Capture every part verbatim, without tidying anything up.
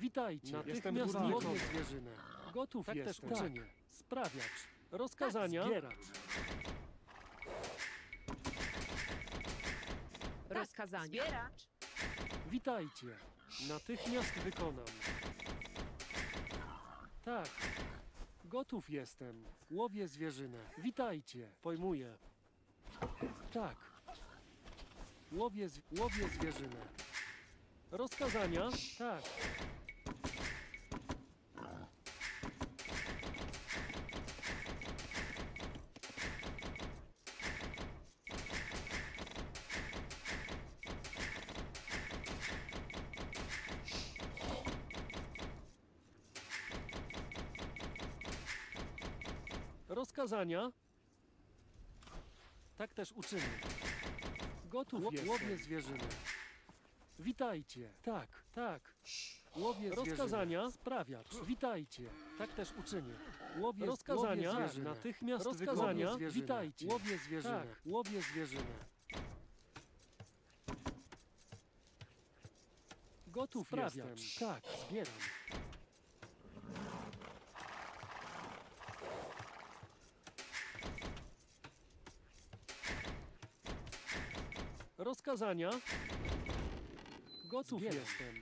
Witajcie. Natychmiast Łowię zwierzynę. Gotów Tak jestem. też uczynię. Sprawiacz. Rozkazania. Zbieracz. Rozkazania. Zbieracz. Witajcie. Natychmiast wykonam. Tak. Gotów jestem. Łowię zwierzynę. Witajcie. Pojmuję. Tak. Łowię, z... Łowię zwierzynę. Rozkazania? Tak. Rozkazania? Tak też uczynię. Gotów Ło- jestem. Łowię zwierzynę. Witajcie. Tak, tak. Łowię rozkazania. Sprawiacz. Witajcie. Tak też uczynię. Łowię rozkazania. łowię Tak, zwierzynę. natychmiast Rozkazania. wykonania. Witajcie. Łowię zwierzynę. Tak, łowię zwierzynę. Gotów Sprawiacz. jestem. Tak, zbieram. Rozkazania. Gotów Zbieram. jestem.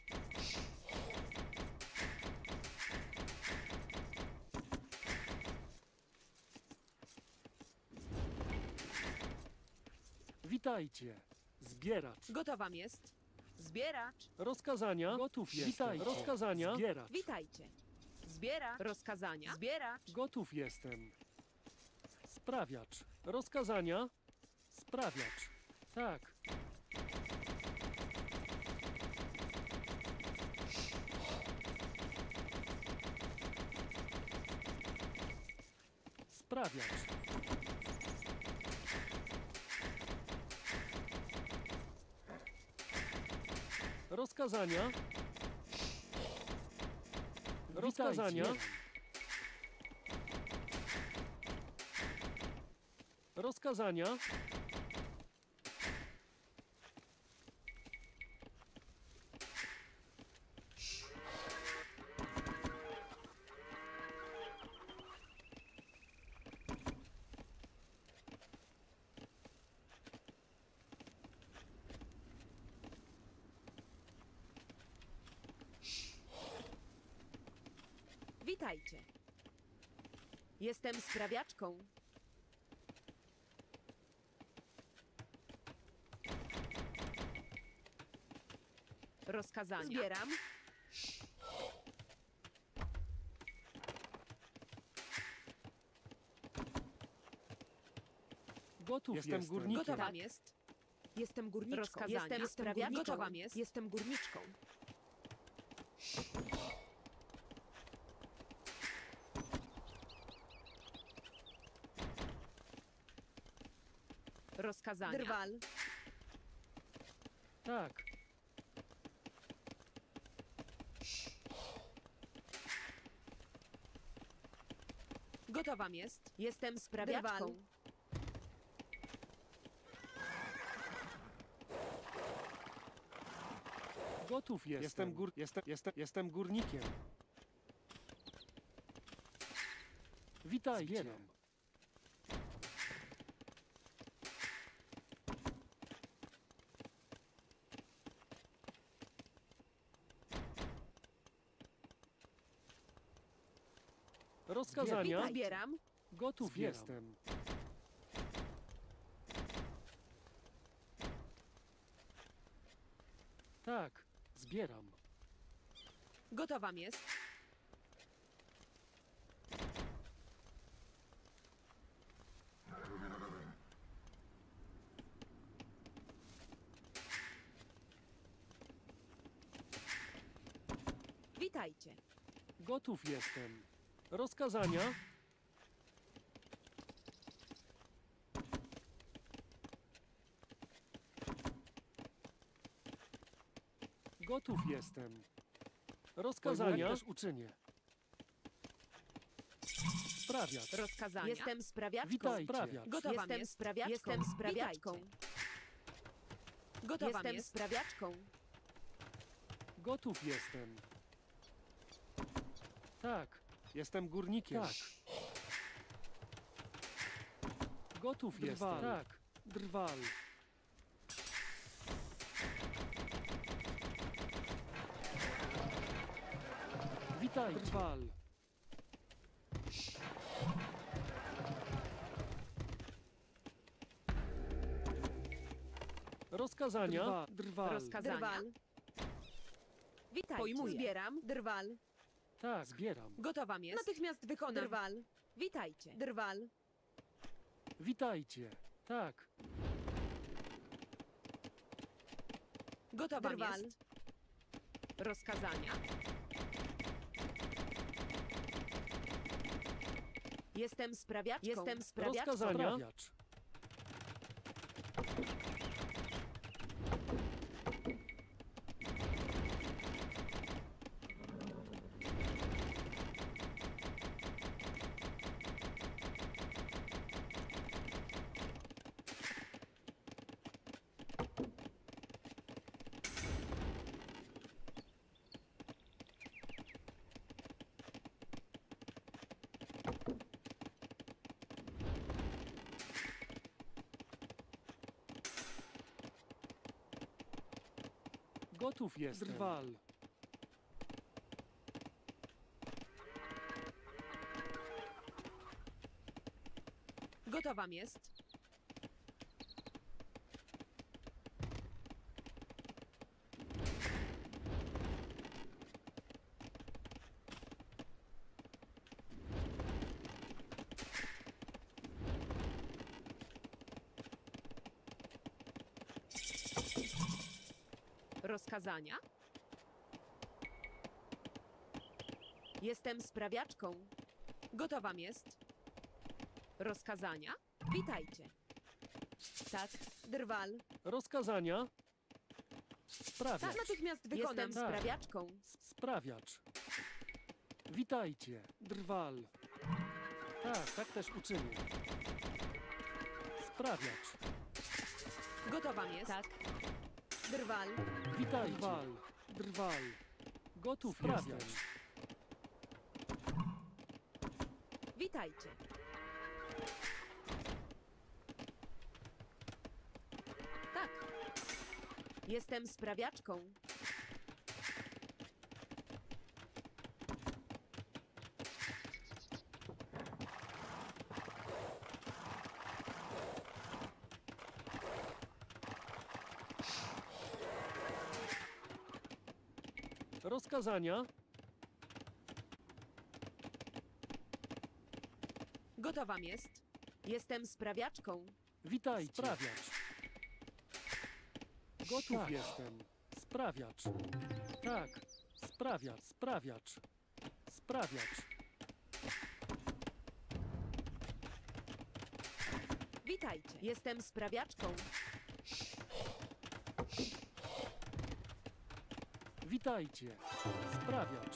Witajcie. Zbieracz. Gotowam jest. Zbieracz. Rozkazania. Gotów jestem. Witajcie. Rozkazania. Zbieracz. Witajcie. Zbieracz. Rozkazania. Zbieracz. Gotów jestem. Sprawiacz. Rozkazania. Sprawiacz. Tak. Sprawiacz. Rozkazania. Rozkazania. Rozkazania. Witajcie. Jestem sprawiaczką. Rozkazania. Zbieram. Gotów Jestem jestem. górnikiem. Gotowam jest. Jestem górniczką. Rozkazania. Jestem Jestem sprawiaczką. górniczką. Gotowam jest. Jestem górniczką. Rozkazania. Drwal. Tak. Gotowam jest. Jestem sprawiaczką. Drwal. Gotów jestem. Jestem, gór, jestem, jestem, jestem górnikiem. Witajcie. Zbieram. Rozkazania. Witaj. Zbieram. Gotów Zbieram. jestem. Tak, zbieram. Gotowam jest. Witajcie. Gotów jestem. Rozkazania. Gotów jestem. Rozkazania Pojmuję. też uczynię. Sprawiacz. Rozkazania. Jestem sprawiaczką. Witaj, sprawiacz. Gotowam Jestem jest. sprawiaczką. Jestem sprawiaczką. Witajcie. Gotowam Jestem jest. sprawiaczką. Gotów jestem. Tak, Jestem górnikiem. tak. Gotów Drwal. jestem. Tak. Drwal. Witajcie. Drwal. Rozkazania. Drwa. Drwal. Rozkazania. Drwal. Witajcie. Pojmuję. Zbieram. Drwal. Tak, zbieram. Gotowam jest. Natychmiast wykonam. Drwal. Witajcie. Drwal. Witajcie. Tak, Gotowam Drwal. jest. Rozkazania. Jestem sprawiaczką. Jestem sprawiaczką. rozkazania. Sprawiacz. Gotów jestem. Drwal. Gotowam jest. Rozkazania. Jestem sprawiaczką. Gotowam jest. Rozkazania. Witajcie. Tak, Drwal. Rozkazania. Sprawiacz. Tak, natychmiast wykonam. Jestem Tak. sprawiaczką. Sprawiacz. Witajcie. Drwal. Tak, tak też uczynię. Sprawiacz. Gotowam jest. Tak. Drwal. Witajcie. Drwal. Drwal. Gotów Sprawiacz. jestem. Witajcie. Tak. Jestem sprawiaczką. Rozkazania. Gotowam jest. Jestem sprawiaczką. Witajcie. Sprawiacz. Gotów Tak. jestem. Sprawiacz. Tak. Sprawiacz. Sprawiacz. Sprawiacz. Witajcie. Jestem sprawiaczką. Witajcie. Sprawiacz.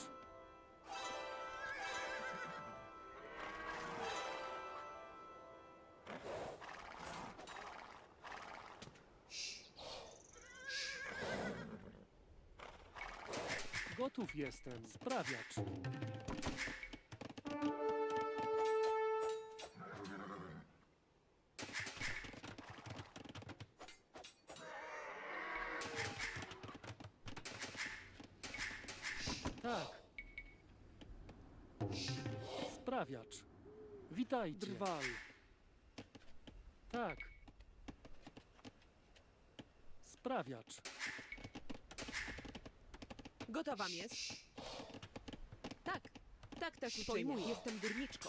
Gotów jestem. Sprawiacz. Tak. Sprawiacz. Witajcie. Drwal. Tak. Sprawiacz. Gotowam jest. Tak. Tak też uczynię. Pojmuję. Jestem górniczką.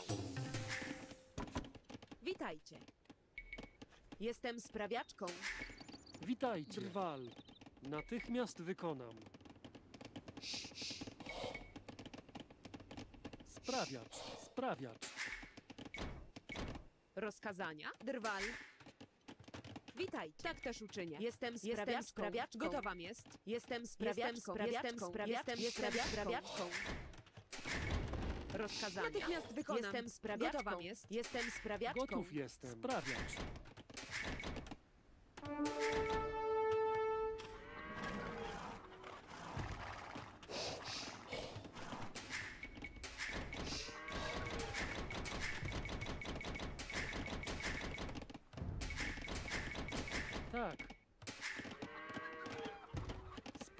Witajcie. Jestem sprawiaczką. Witajcie. Drwal. Natychmiast wykonam. Sprawiacz. Sprawiacz. Rozkazania. Drwal. Witajcie. Tak też uczynię. Jestem sprawiaczką. Jestem sprawiaczką. Gotowam jest. Jestem sprawiaczką. Jestem sprawiaczką. Jestem sprawiaczką. Rozkazania. Natychmiast wykonam. Jestem sprawiaczką. Gotowam jest. Jestem sprawiaczką. Gotów jestem. Sprawiacz.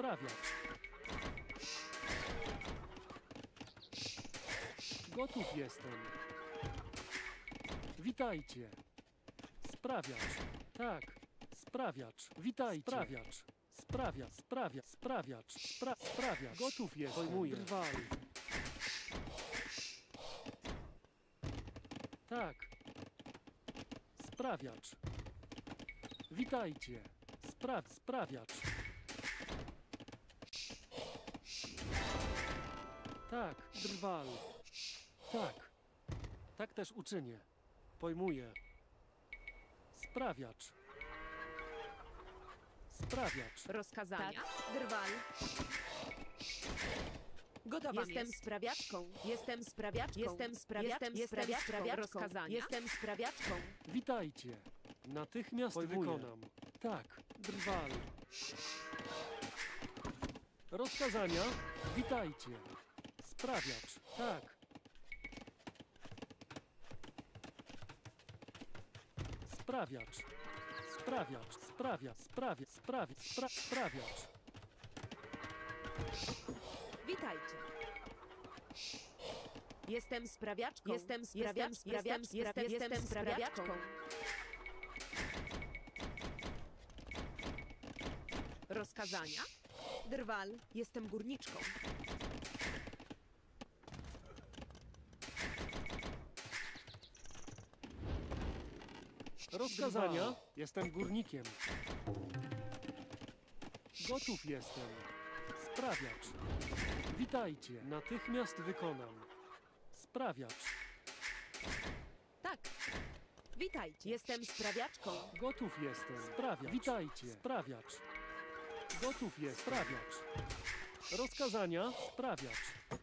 Sprawiacz. Gotów jestem. Witajcie. Sprawiacz. Tak. Sprawiacz. Witajcie. Sprawiacz. Sprawia. Sprawia. Sprawiacz. Spra sprawiacz. Gotów jestem. Pojmuję. Drwal. Tak. Sprawiacz. Witajcie. Spra sprawiacz. Tak. Drwal. Tak. Tak też uczynię. Pojmuję. Sprawiacz. Sprawiacz. Rozkazania? Drwal. Gotowa jestem jest. sprawiaczką. Jestem sprawiaczką. Jestem sprawiaczką. Jestem sprawiaczką. Rozkazania? Jestem sprawiaczką. Witajcie. Natychmiast Pojmuję. wykonam. Tak. Drwal. Rozkazania? Witajcie. Sprawiacz. Tak. Sprawiacz. Sprawiacz. Sprawia. Sprawia. Sprawia. Spra sprawiacz. Witajcie. Jestem sprawiaczką. Jestem sprawiaczką. Jestem sprawiaczką. Jestem sprawiaczką. Rozkazania? Drwal. Jestem górniczką. Rozkazania? Drwal. Jestem górnikiem. Gotów jestem. Sprawiacz. Witajcie. Natychmiast wykonam. Sprawiacz. Tak. Witajcie. Jestem sprawiaczką. Gotów jestem. Sprawiacz. Witajcie. Sprawiacz. Gotów jest. Sprawiacz. Rozkazania? Sprawiacz.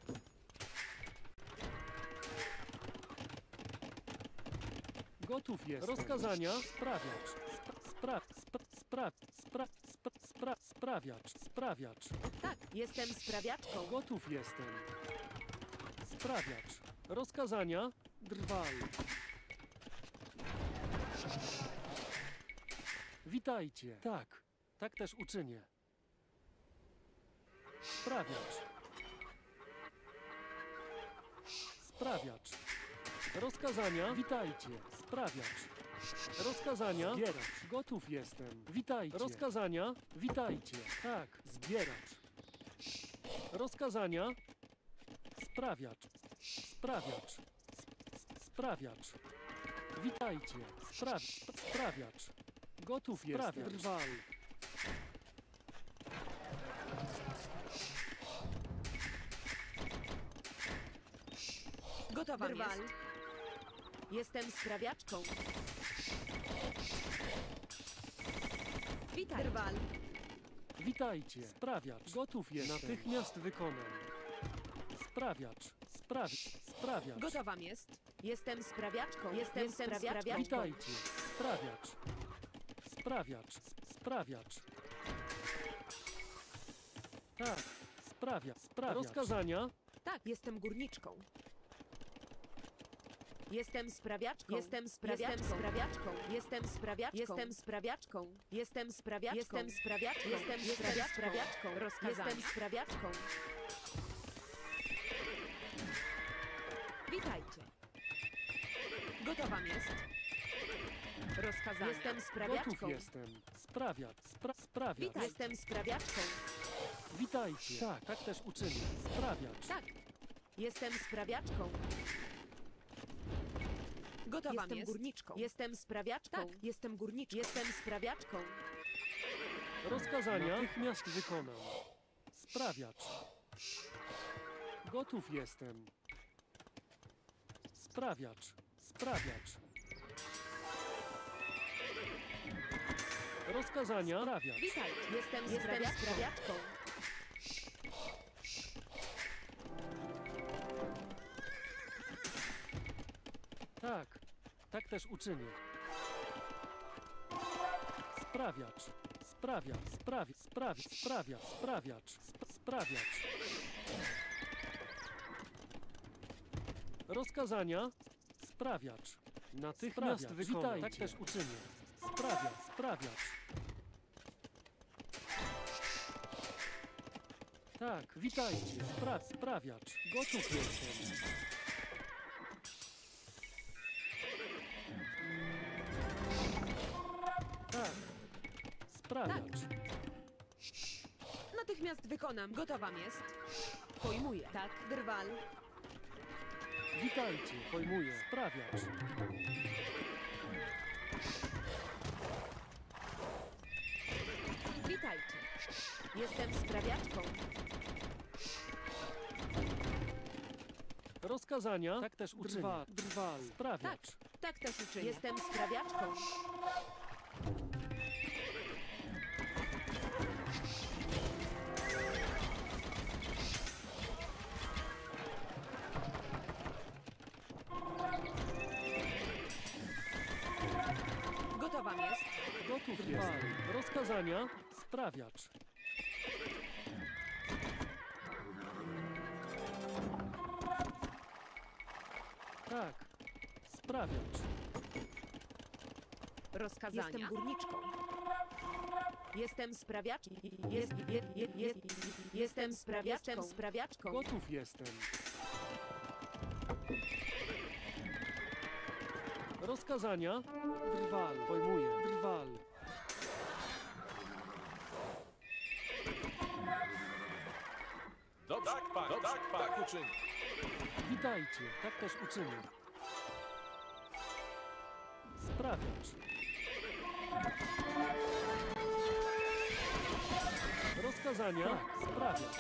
Gotów jest. Rozkazania? Sprawiacz. Spra spra spra spra spra spra sprawiacz. Sprawiacz. Tak. Jestem sprawiaczką. Gotów jestem. Sprawiacz. Rozkazania? Drwal. Witajcie. Tak. Tak też uczynię. Sprawiacz. Sprawiacz. Rozkazania? Witajcie. Sprawiacz. Rozkazania? Zbieracz. Gotów jestem. Witajcie. Rozkazania? Witajcie. Tak. Zbieracz. Rozkazania? Sprawiacz. Sprawiacz. Sprawiacz. Witajcie. Spra sprawiacz. Gotów jestem. Drwal. Gotowa Drwal. Jest. Jestem sprawiaczką. Witaj. Drwal. Witajcie. Sprawiacz. Gotów jestem. Natychmiast wykonam. Sprawiacz. Sprawi sprawiacz. Gotowam jest. Jestem sprawiaczką. Jestem, Jestem sprawiaczką. sprawiaczką. Witajcie. Sprawiacz. Sprawiacz. Sprawiacz. Tak. Sprawia. Sprawiacz. Rozkazania? Tak. Jestem górniczką. Jestem sprawiaczką. Jestem sprawiaczką. Jestem sprawiaczką. Jestem sprawiaczką. Jestem sprawiaczką. Jestem sprawiaczką. Jestem sprawiaczką. Jestem sprawiaczką. Jestem sprawiaczką. Witajcie. Gotowam jest. Rozkazania. Jestem sprawiaczką. Gotów jestem. Sprawiacz. Spra sprawiacz. Witaj. Jestem sprawiaczką. Witajcie. Tak. Tak też uczynię. Sprawiacz. Tak. Jestem sprawiaczką. Gotowa jestem jest. Górniczką. Jestem sprawiaczką. Tak. Jestem górniczką. Jestem sprawiaczką. Rozkazania? Natychmiast wykonam. Sprawiacz. Gotów jestem. Sprawiacz. Sprawiacz. Rozkazania? Sprawiacz. Witaj. Jestem, jestem sprawiaczką. sprawiaczką. Tak. Tak też uczynię. Sprawiacz. Sprawia. Sprawi. Sprawi. Sprawia. Sprawiacz. Sp sprawiacz. Rozkazania? Sprawiacz. Natychmiast wykonaj. Tak też uczynię. Sprawia. Sprawiacz. Tak, witajcie. Spra sprawiacz. Gotów jestem. Tak. Sprawiacz. Natychmiast wykonam. Gotowam jest. Pojmuję. Tak, drwal. Witajcie. Pojmuję. Sprawiacz. Witajcie. Jestem sprawiaczką. Rozkazania. Tak też uczynię. Drwal. Drwal. Sprawiacz. Tak też uczynię. Jestem sprawiaczką. Gotowam jest. Gotów Drwal. jestem. Rozkazania. Sprawiacz. Tak. Sprawiacz. Rozkazania. Jestem górniczką. Jestem sprawiaczką. Jest, je, je, je, jestem sprawiaczką. Jestem sprawiaczką. Gotów jestem. Rozkazania. Drwal. Pojmuję. Drwal. Dobrze, tak, pan, dobrze, tak, pan. Tak uczyni. Witajcie. Tak też uczynię. Sprawiacz. Rozkazania. Tak. Sprawiacz.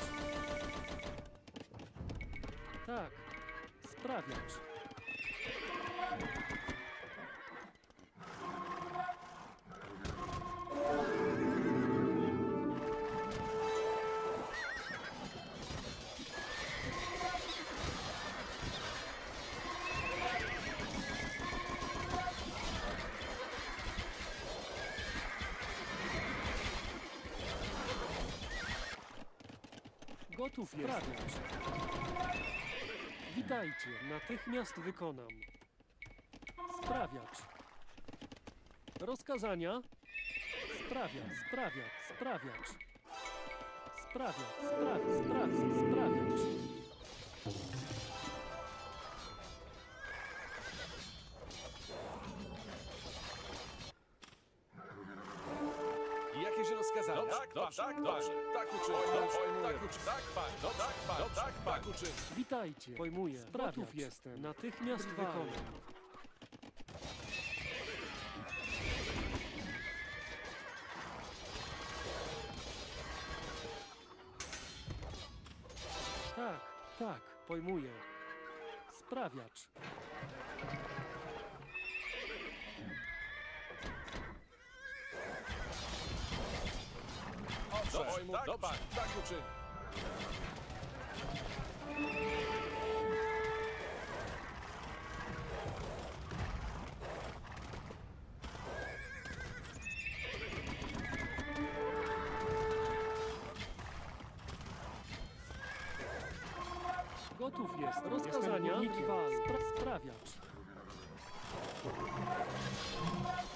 Tak. Sprawiacz. Gotów sprawiacz. Witajcie. Natychmiast wykonam. Sprawiacz. Rozkazania. Sprawia, sprawia, sprawiacz. Sprawia, sprawia, sprawia, sprawiacz. Jakieś rozkazania? Dobrze, tak, dobrze, pan, tak, dobrze. dobrze. Tak uczyni. Dobrze, Tak uczyni. Tak, pan, dobrze, tak, pan, Dobrze, tak, pan, dobrze. tak, uczyni. Witajcie. Sprawiacz. Gotów jestem. Natychmiast Drwal. wykonam. Tak, tak, pojmuję. Sprawiacz. Dobrze, Pojmu- tak, dobrze. pan, tak uczyni. Gotów jest. Rozkazania. górnikiem. Spra sprawiacz.